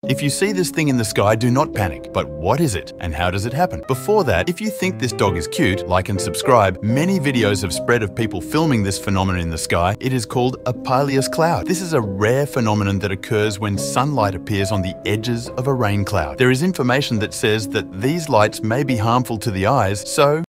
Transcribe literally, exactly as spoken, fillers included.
If you see this thing in the sky, do not panic. But what is it, and how does it happen? Before that, if you think this dog is cute, like and subscribe. Many videos have spread of people filming this phenomenon in the sky. It is called a pileus cloud. This is a rare phenomenon that occurs when sunlight appears on the edges of a rain cloud. There is information that says that these lights may be harmful to the eyes, so